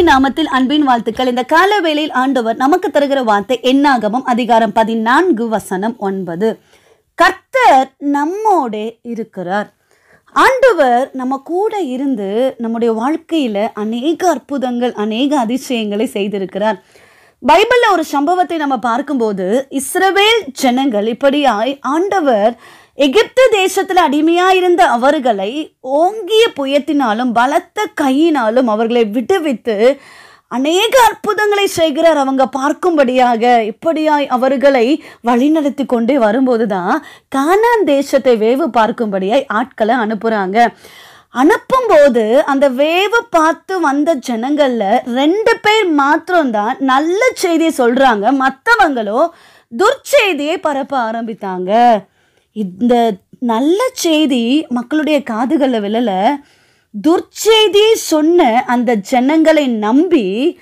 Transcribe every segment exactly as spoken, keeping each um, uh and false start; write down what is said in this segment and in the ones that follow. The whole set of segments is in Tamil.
இயேசுவின் நாமத்தில் அன்பின் வாழ்த்துக்கள். இந்த கால வேளையில் ஆண்டவர் நமக்கு தருகிற வார்த்தை என்னாகமம் அதிகாரம் பதினான்கு வசனம் ஒன்பது. கர்த்தர் நம்மோடே இருக்கிறார். ஆண்டவர் நம்ம கூட இருந்து நம்முடைய வாழ்க்கையில அநேக அற்புதங்கள், அநேக அதிசயங்களை செய்திருக்கிறார். பைபிள்ல ஒரு சம்பவத்தை நம்ம பார்க்கும்போது, இஸ்ரவேல் ஜனங்கள் இப்படியாய் ஆண்டவர் எகிப்து தேசத்துல அடிமையாயிருந்த அவர்களை ஓங்கிய புயத்தினாலும் பலத்த கையினாலும் அவர்களை விடுவித்து அநேக அற்புதங்களை செய்கிறார். அவங்க பார்க்கும்படியாக இப்படியாய் அவர்களை வழிநடத்தி கொண்டே வரும்போதுதான் கானான் தேசத்தை வேவு பார்க்கும்படியாய் ஆட்களை அனுப்புறாங்க. அனுப்பும்போது அந்த வேவு பார்த்து வந்த ஜனங்கள்ல ரெண்டு பேர் மாத்திரம்தான் நல்ல செய்தியை சொல்றாங்க. மற்றவங்களோ துர்ச்செய்தியை பரப்ப ஆரம்பித்தாங்க. இந்த நல்ல செய்தி மக்களுடைய காதுகளில் விழல. துர்ச்செய்தியை சொன்ன அந்த ஜனங்களை நம்பி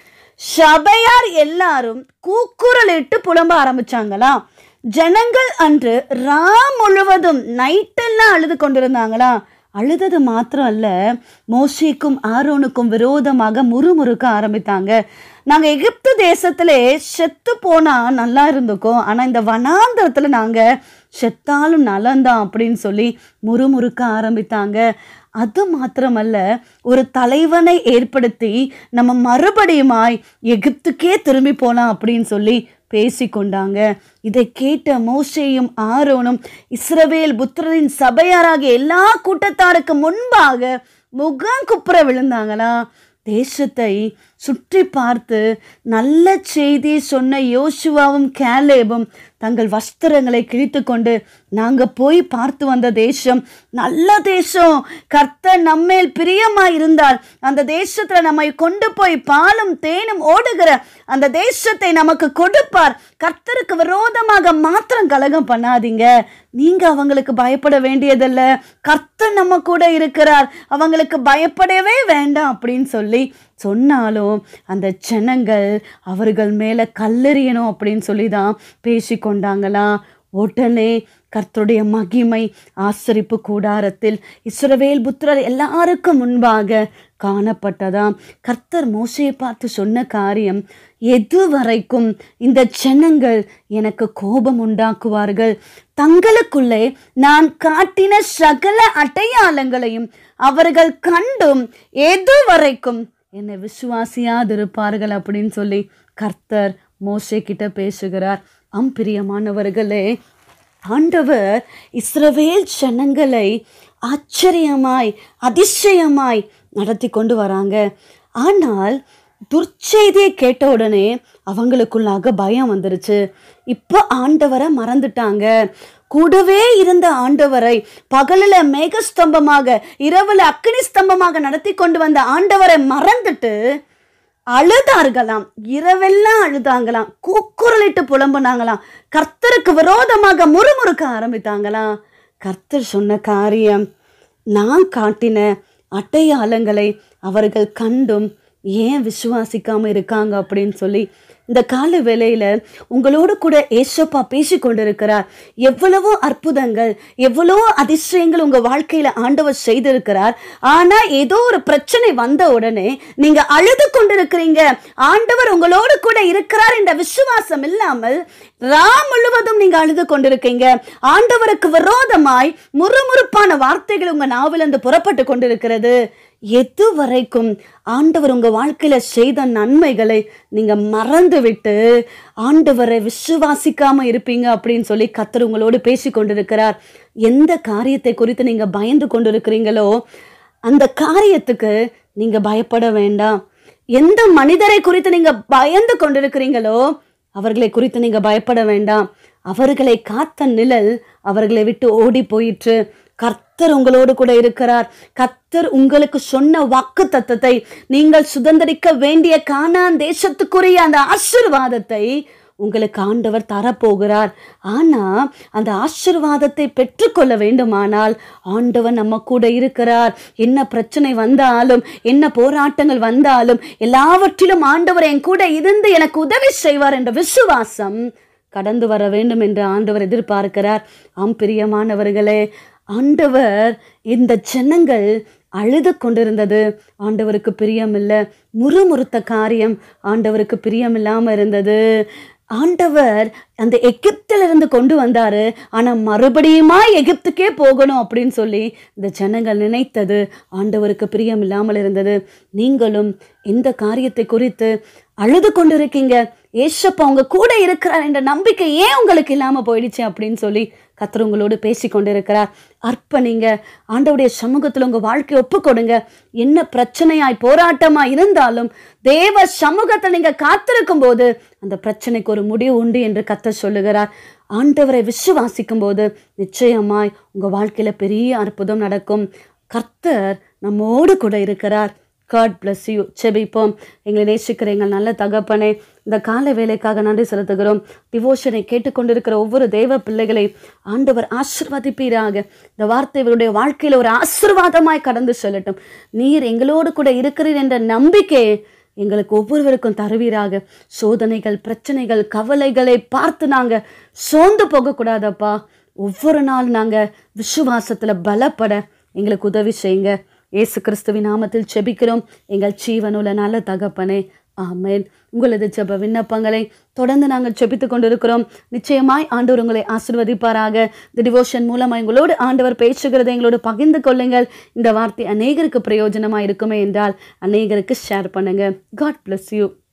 சபையார் எல்லாரும் கூக்குரலிட்டு புலம்ப ஆரம்பிச்சாங்களாம். ஜனங்கள் அன்று ரா முழுவதும் நைட்டெல்லாம் அழுது கொண்டிருந்தாங்களாம். அழுதது மாத்திரம் அல்ல, மோசேக்கும் ஆரோனுக்கும் விரோதமாக முறுமுறுக்க ஆரம்பித்தாங்க. நாங்கள் எகிப்து தேசத்திலே செத்து போனால் நல்லா இருந்துக்கும், ஆனால் இந்த வனாந்தரத்தில் நாங்கள் செத்தாலும் நலந்தான் அப்படின்னு சொல்லி முறுமுறுக்க ஆரம்பித்தாங்க. அது மாத்திரமல்ல, ஒரு தலைவனை ஏற்படுத்தி நம்ம மறுபடியுமாய் எகிப்துக்கே திரும்பி போகலாம் அப்படின்னு சொல்லி பேசி கொண்டாங்க. இதை கேட்ட மோசேயும் ஆரோனும் இஸ்ரவேல் புத்திரரின் சபையாராகிய எல்லா கூட்டத்தாருக்கு முன்பாக முகம் குப்புற விழுந்தாங்களா. தேசத்தை சுற்றி பார்த்து நல்ல செய்தியை சொன்ன யோசுவாவும் கேலேபும் தங்கள் வஸ்திரங்களை கிழித்து கொண்டு, நாங்கள் போய் பார்த்து வந்த தேசம் நல்ல தேசம், கர்த்தர் நம்மேல் பிரியமாய் இருந்தால் அந்த தேசத்தில் நம்மை கொண்டு போய் பாலும் தேனும் ஓடுகிற அந்த தேசத்தை நமக்கு கொடுப்பார். கர்த்தருக்கு விரோதமாக மாத்திரம் கலகம் பண்ணாதீங்க, நீங்க அவங்களுக்கு பயப்பட வேண்டியதில்ல, கர்த்தர் நம்ம கூட இருக்கிறார், அவங்களுக்கு பயப்படவே வேண்டாம் அப்படின்னு சொல்லி சொன்னாலும் அந்த ஜனங்கள் அவர்கள் மேலே கல்லெறியணும் அப்படின்னு சொல்லி தான் பேசி கொண்டாங்களாம். உடனே கர்த்தருடைய மகிமை ஆசரிப்பு கூடாரத்தில் இஸ்ரவேல் புத்திரர் எல்லாருக்கும் முன்பாக காணப்பட்டதாம். கர்த்தர் மோசேயை பார்த்து சொன்ன காரியம், எது வரைக்கும் இந்த ஜனங்கள் எனக்கு கோபம் உண்டாக்குவார்கள், தங்களுக்குள்ளே நான் காட்டின சகல அடையாளங்களையும் அவர்கள் கண்டும் எது வரைக்கும் என்னை விசுவாசியாதிருப்பார்கள் அப்படின்னு சொல்லி கர்த்தர் மோசே கிட்ட பேசுகிறார். ஆம் பிரியமானவர்களே, ஆண்டவர் இஸ்ரவேல் ஜனங்களை ஆச்சரியமாய் அதிசயமாய் நடத்தி கொண்டு வராங்க. ஆனால் துர்ச்செய்தியை கேட்ட உடனே அவங்களுக்குள்ளாக பயம் வந்துருச்சு. இப்போ ஆண்டவரை மறந்துட்டாங்க. கூடவே இருந்த ஆண்டவரை, பகலில் மேகஸ்தம்பமாக இரவுல அக்கினி ஸ்தம்பமாக நடத்தி கொண்டு வந்த ஆண்டவரை மறந்துட்டு அழுதார்களாம். இரவெல்லாம் அழுதாங்களாம், கூக்குரலிட்டு புலம்புனாங்களாம், கர்த்தருக்கு விரோதமாக முறுமுறுக்க ஆரம்பித்தாங்களாம். கர்த்தர் சொன்ன காரியம், நான் காட்டின அடையாளங்களை அவர்கள் கண்டும் ஏன் விசுவாசிக்காம இருக்காங்க அப்படின்னு சொல்லி இந்த கால வேளையில உங்களோடு கூட ஏசப்பா பேசி கொண்டிருக்கிறார். எவ்வளவோ அற்புதங்கள், எவ்வளோ அதிசயங்கள் உங்க வாழ்க்கையில ஆண்டவர் செய்திருக்கிறார். ஆனா ஏதோ ஒரு பிரச்சனை வந்த உடனே நீங்க அழுது கொண்டிருக்கிறீங்க. ஆண்டவர் உங்களோடு கூட இருக்கிறார் என்ற விசுவாசம் இல்லாமல் ரா முழுவதும் நீங்க அழுது கொண்டிருக்கீங்க. ஆண்டவருக்கு விரோதமாய் முறுமுறுப்பான வார்த்தைகள் உங்க நாவிலிருந்து புறப்பட்டு கொண்டிருக்கிறது. எது வரைக்கும் ஆண்டவர் உங்க வாழ்க்கையில செய்த நன்மைகளை நீங்க மறந்து விட்டு ஆண்டவரை விசுவாசிக்காம இருப்பீங்க அப்படின்னு சொல்லி கர்த்தர் உங்களோடு பேசி கொண்டிருக்கிறார். எந்த காரியத்தை குறித்து நீங்க பயந்து கொண்டிருக்கிறீங்களோ அந்த காரியத்துக்கு நீங்க பயப்பட வேண்டாம். எந்த மனிதரை குறித்து நீங்க பயந்து கொண்டிருக்கிறீங்களோ அவர்களை குறித்து நீங்க பயப்பட வேண்டாம். அவர்களை காத்த நிழல் அவர்களை விட்டு ஓடி போயிற்று. கர்த்தர் உங்களோடு கூட இருக்கிறார். கர்த்தர் உங்களுக்கு சொன்ன வாக்கு தத்தத்தை, நீங்கள் சுதந்திரிக்க வேண்டிய கானான் தேசத்துக்குரிய அந்த ஆசீர்வாதத்தை உங்களுக்கு ஆண்டவர் தரப்போகிறார். ஆனா அந்த ஆசீர்வாதத்தை பெற்றுக்கொள்ள வேண்டுமானால் ஆண்டவர் நம்ம கூட இருக்கிறார். என்ன பிரச்சனை வந்தாலும், என்ன போராட்டங்கள் வந்தாலும், எல்லாவற்றிலும் ஆண்டவர் என் கூட இருந்து எனக்கு உதவி செய்வார் என்ற விசுவாசம் கடந்து வர வேண்டும் என்று ஆண்டவர் எதிர்பார்க்கிறார். ஆம் பிரியமானவர்களே, ஆண்டவர் இந்த ஜனங்கள் அழுது கொண்டிருந்தது ஆண்டவருக்கு பிரியமில்லை. முறுமுறுத்த காரியம் ஆண்டவருக்கு பிரியமில்லாமல் இருந்தது. ஆண்டவர் அந்த எகிப்திலிருந்து கொண்டு வந்தாரு, ஆனா மறுபடியுமா எகிப்துக்கே போகணும் அப்படின்னு சொல்லி இந்த ஜனங்கள் நினைத்தது ஆண்டவருக்கு பிரியம் இல்லாமல் இருந்தது. நீங்களும் இந்த காரியத்தை குறித்து அழுது கொண்டு இருக்கீங்க. ஏசப்பா உங்க கூட இருக்கிறார் என்ற நம்பிக்கை ஏன் உங்களுக்கு இல்லாம போயிடுச்சு அப்படின்னு சொல்லி கர்த்தர் உங்களோடு பேசி கொண்டிருக்கிறார். அர்ப்பணிங்க, ஆண்டவருடைய சமூகத்தில் உங்க வாழ்க்கையை ஒப்பு கொடுங்க. என்ன பிரச்சனையாய் போராட்டமா இருந்தாலும் தேவ சமூகத்தில் நீங்க காத்திருக்கும் போது அந்த பிரச்சனைக்கு ஒரு முடிவு உண்டு என்று கர்த்தர் சொல்லுகிறார். ஆண்டவரை விசுவாசிக்கும் போது நிச்சயமாய் உங்க வாழ்க்கையில பெரிய அற்புதம் நடக்கும். கர்த்தர் நம்மோடு கூட இருக்கிறார். God bless you. செபிப்போம். எங்களை நேசிக்கிற எங்கள் நல்ல தகப்பனே, இந்த கால வேலைக்காக நன்றி செலுத்துகிறோம். டிவோஷனை கேட்டுக்கொண்டிருக்கிற ஒவ்வொரு தேவ பிள்ளைகளை ஆண்டவர் ஆசீர்வதிப்பீராக. இந்த வார்த்தை இவருடைய வாழ்க்கையில் ஒரு ஆசீர்வாதமாய் கடந்து செல்லட்டும். நீர் எங்களோடு கூட இருக்கிறீர் என்ற நம்பிக்கையை எங்களுக்கு ஒவ்வொருவருக்கும் தருவீராக. சோதனைகள், பிரச்சனைகள், கவலைகளை பார்த்து நாங்கள் சோர்ந்து போகக்கூடாதப்பா. ஒவ்வொரு நாள் நாங்கள் விசுவாசத்தில் பலப்பட எங்களுக்கு உதவி செய்யுங்க. இயேசு கிறிஸ்துவின் நாமத்தில் செபிக்கிறோம் எங்கள் ஜீவனுள்ள நல்ல தகப்பனே, ஆமென். உங்களது ஜெப விண்ணப்பங்களை தொடர்ந்து நாங்கள் செபித்து கொண்டிருக்கிறோம். நிச்சயமாய் ஆண்டவர் உங்களை ஆசீர்வதிப்பாராக. இந்த டிவோஷன் மூலமாக எங்களோடு ஆண்டவர் பேசுகிறதை எங்களோடு பகிர்ந்து கொள்ளுங்கள். இந்த வார்த்தை அநேகருக்கு பிரயோஜனமாக இருக்குமே என்றால் அநேகருக்கு ஷேர் பண்ணுங்க. God bless you.